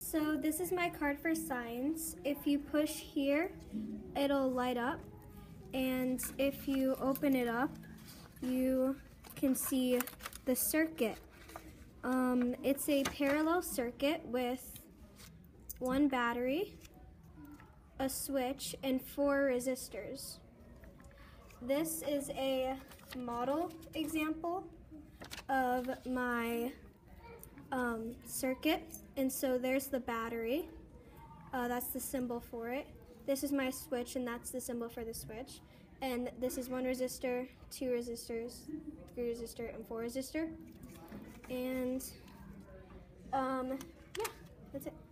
So this is my card for science. If you push here, it'll light up. And if you open it up, you can see the circuit. It's a parallel circuit with one battery, a switch, and 4 resistors. This is a model example of my circuit, and so there's the battery. That's the symbol for it. This is my switch, and that's the symbol for the switch. And this is 1 resistor, 2 resistors, 3 resistor, and 4 resistor. And yeah, that's it.